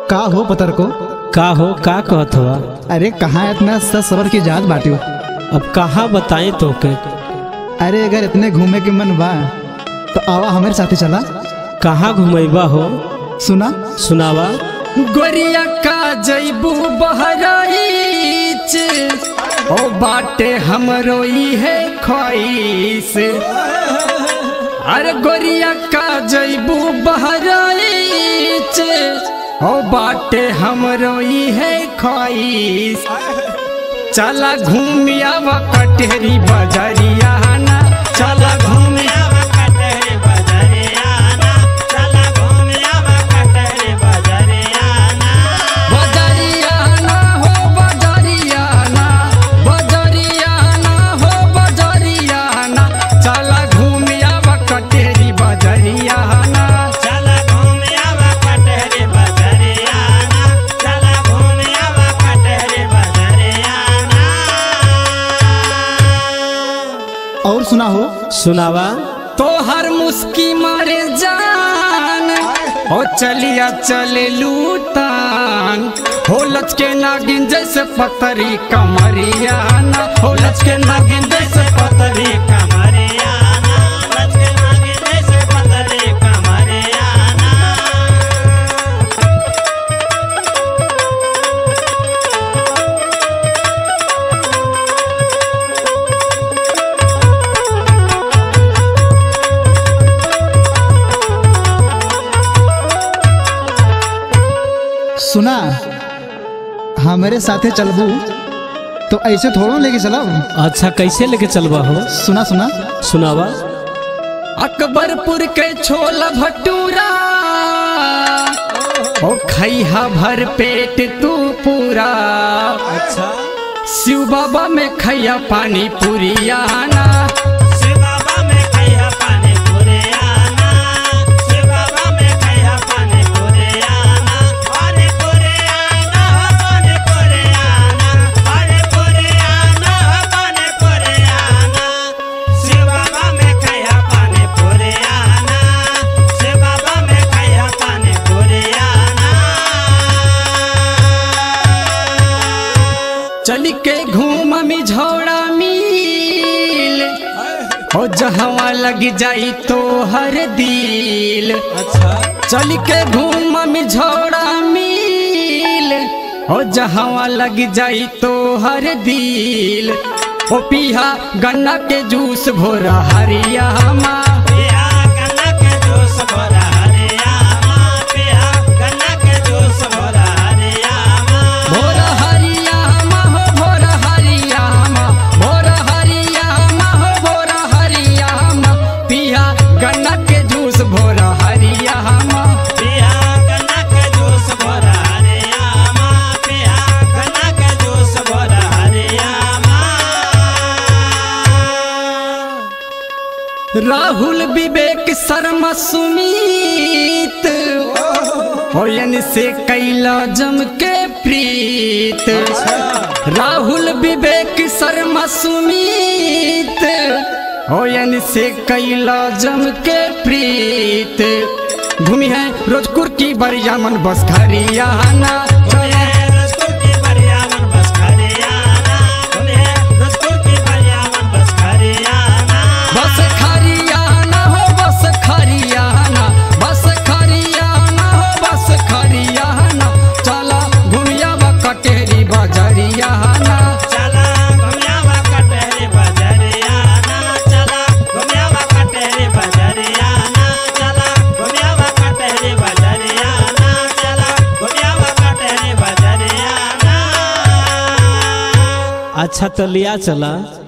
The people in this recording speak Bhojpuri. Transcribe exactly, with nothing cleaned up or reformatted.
का हो पतर को? का हो का कहत हुआ? अरे कहाँ इतना सच सबर की जात बाटी हो? अब कहाँ बताएं तो के? अरे अगर इतने घूमे के मन बा तो आवा हमारे साथे चला। कहाँ घुमैबा हो? सुना सुनावा। गोरिया का जैबू बहराइच ओ बाटे हमरो है ख्वाइश। अरे गोरिया का जैबू बहराइच ओ बाटे हमरो है ख्वाइश। चला घूमिया व कटहरी बजरिया ना, चला घूमिया व कटहरी बजरिया ना, चला घूमिया व कटहरी बजरिया ना। बजरिया ना हो बजरिया ना, बजरिया ना हो बजरिया ना, चला घूमिया व कटहरी बजरिया ना, चला घूमिया व कटहरी बजरिया ना, चला घूमिया व कटहरी बजरिया ना। और सुना हो? सुनावा। तो हर मुस्की मारे जान ओ चलिया चले लूटान, हो लचके नागिन जैसे पतरी कमरिया ना, हो लचके नागिन जैसे पतरी कमरिया ना, लचके नागिन जैसे पतरी कमरिया ना। सुना हमारे साथे चलबू तो ऐसे थोड़ा लेके चला। अच्छा कैसे लेके चलबा हो? सुना सुना सुनावा। अकबरपुर के छोला भटूरा ओ खैहा भर पेट तू पूरा। अच्छा शिव बाबा में खैया पानी पूरिया ना, शिव बाबा में खैया पानी पूरिया ना, शिव बाबा में खैया पानी पूरिया ना। अरे पूरिया ना पानी पूरिया ना, अरे पूरिया ना पानी पूरिया ना, शिव बाबा में खैया पानी पूरिया ना, शिव बाबा में खैया पानी पूरिया ना। चली के घूम मी झोड़ा मिल हो जहवा लग जाई तो हर दिल। अच्छा चल के घूम मी झोड़ा मिल हो जहवा लग जाई तो हर दिल। ओ पिया गन्ना के जूस भोरा हरिया मा, पिया गन्ना के जूस भोरा हरिया मा, पिया गन्ना के जूस भोरा हरिया मा। भोरा हरिया मा हो भोरा हरिया मा, भोरा हरिया मा हो भोरा हरिया मा, पिया गन्ना के जूस भोरा हरिया मा, पिया गन्ना के जूस भोरा हरिया मा, पिया गन्ना के जूस भोरा हरिया मा। राहुल विवेक शर्मा सुमित होयन से कैला जम के प्रीत। राहुल विवेक शर्मा सुमित होयन से कैला जम के प्रीत। भूमि है रोजपुर की बरिया मन बस खरिया ना, बस खरियाना हो बस खरियाना, बस खरियाना हो बस खरियाना। चला घुमिया व कटहरी बजरिया ना, चला घुमिया व कटहरी बजरिया ना, चला घुमिया व कटहरी बजरिया ना, चला घुमिया व कटहरी बजरिया ना, चला घुमिया व कटहरी बजरिया ना। अच्छा तो लिया चला।